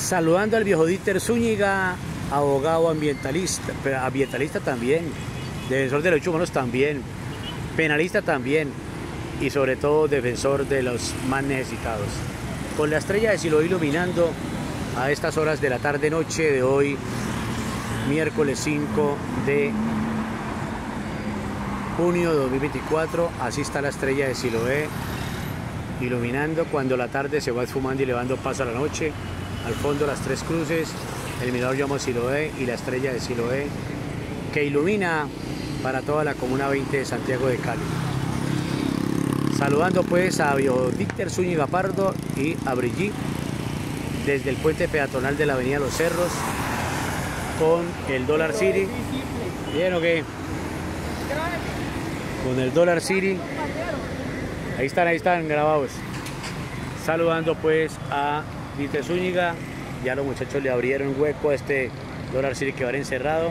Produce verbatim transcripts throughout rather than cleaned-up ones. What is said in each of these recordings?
Saludando al viejo Dieter Zúñiga, abogado ambientalista, pero ambientalista también, defensor de los derechos humanos también, penalista también y sobre todo defensor de los más necesitados. Con la estrella de Siloé iluminando a estas horas de la tarde-noche de hoy, miércoles cinco de junio de dos mil veinticuatro, así está la estrella de Siloé iluminando cuando la tarde se va esfumando y le dando paso a la noche. Al fondo las tres cruces, el mirador Llamo Siloé y la estrella de Siloé que ilumina para toda la comuna veinte de Santiago de Cali. Saludando pues a Dieter Zúñiga Pardo y a Brigitte desde el puente peatonal de la avenida Los Cerros con el Dollar City. ¿Bien o qué? Con el Dollar City. Ahí están, ahí están grabados. Saludando pues a Dieter Zúñiga. Ya los muchachos le abrieron hueco a este Dollar City que va encerrado.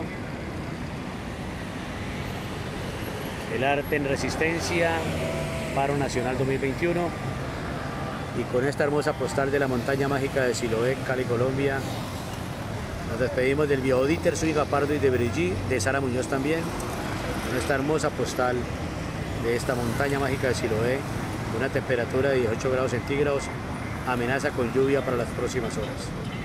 El arte en resistencia, paro nacional dos mil veintiuno. Y con esta hermosa postal de la montaña mágica de Siloé, Cali, Colombia, nos despedimos del viejo Dieter Zúñiga Pardo y de Brigitte, de Sara Muñoz también, con esta hermosa postal de esta montaña mágica de Siloé, con una temperatura de dieciocho grados centígrados, amenaza con lluvia para las próximas horas.